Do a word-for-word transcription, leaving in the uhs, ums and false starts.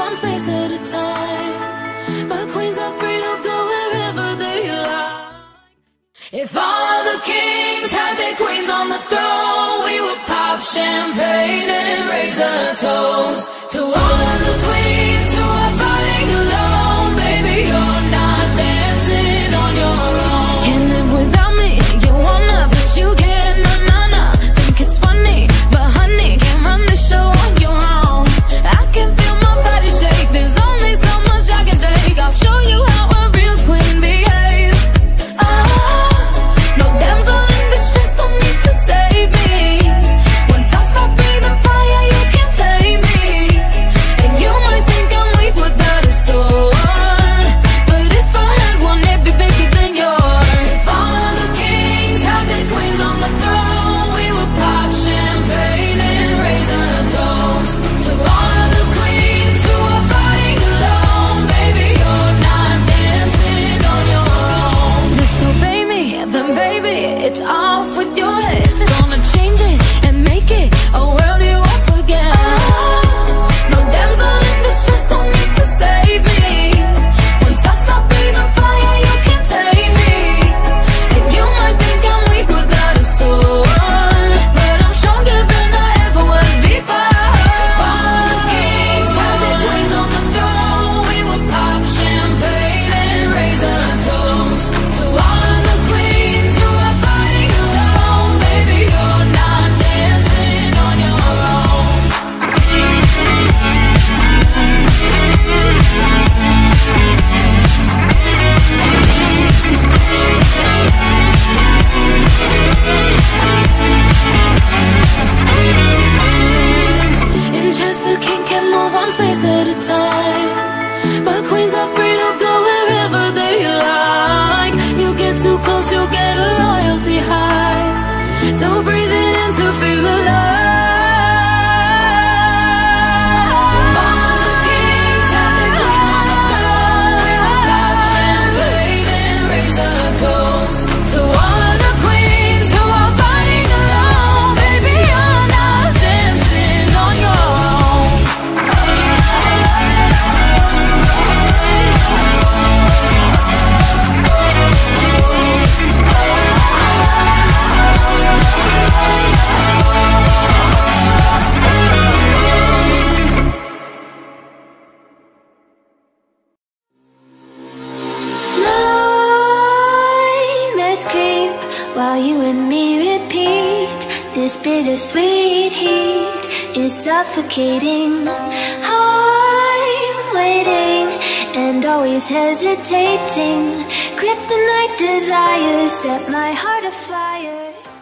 one space at a time, but queens are free to go wherever they like. If all of the kings had their queens on the throne, we would pop champagne and raise a toast to all of the queens who are fighting alone. Baby, you're not dancing on your own. Can't live without me, you wanna, but you can't, na na na. Think it's funny, but honey, can't run the show on your own. I can feel my body shake, there's only so much I can take. I'll show you how a real queen behaves. Ah, no damsel in distress, don't need to save me. Once I stop breathing fire, you can't tame me. And you might think I'm weak without a sword, but if I had one, it'd be bigger than yours. If all of the kings had their queens on the throne, we would pop champagne and raise a toast to all of the queens who are fighting alone. Baby, you're not dancing on your own. Disobey me, then baby, it's off with your head. Gonna change it and make it a world you won't forget. No damsel in distress, don't need to save me. Once I stop breathing fire, you can't take me. And you might think I'm weak without a sword, but I'm stronger than I ever was before. If all of the kings had their queens on the throne, we would pop champagne and raise a toast to all of the queens who are fighting alone. Baby, you're not dancing on your own. In Chester, king can move one space at a time, but queens are free to go wherever they like. You get too close, you'll get a royalty high, so breathe it in to feel alive. All of the kings have their queens on the throne, we will pop champagne and raise a toast to all of the queens who are fighting alone. Baby, you're not dancing on your own. Nightmares creep while you and me repeat. This bittersweet heat is suffocating. I'm waiting and always hesitating. Kryptonite desires set my heart afire.